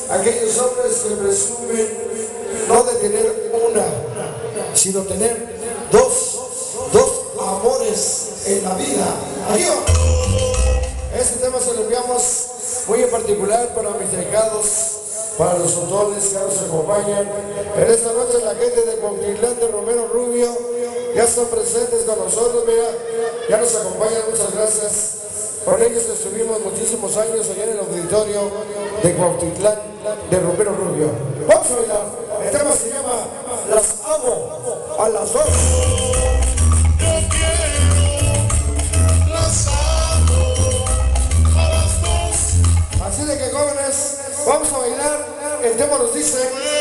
aquellos hombres que presumen no de tener una, sino tener dos amores en la vida. Adiós. Este tema se lo enviamos muy en particular para mis delegados, para los autores que nos acompañan. En esta noche la gente de Cuautitlán de Romero Rubio ya están presentes con nosotros, mira, ya nos acompañan, muchas gracias. Con ellos estuvimos muchísimos años allá en el auditorio de Cuautitlán de Romero Rubio. Vamos a bailar. El tema se llama Las amo a las dos. Yo quiero, las amo a las dos. Así de que jóvenes, vamos a bailar. El tema nos dice: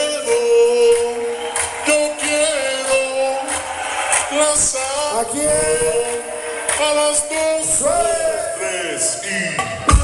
yo quiero, las amo ¿a quién? a las dos. ¡Suele! 3 y...